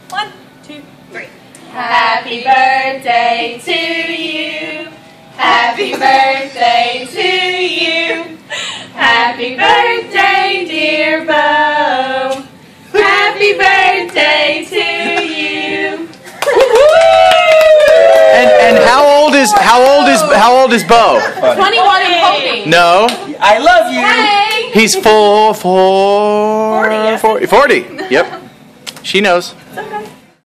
1, 2, 3. Happy birthday to you. Happy birthday to you. Happy birthday, dear Bo. Happy birthday to you. And how old is Bo? 21 and hoping. No. I love you. Hey. He's 40. Yep. She knows. It's okay.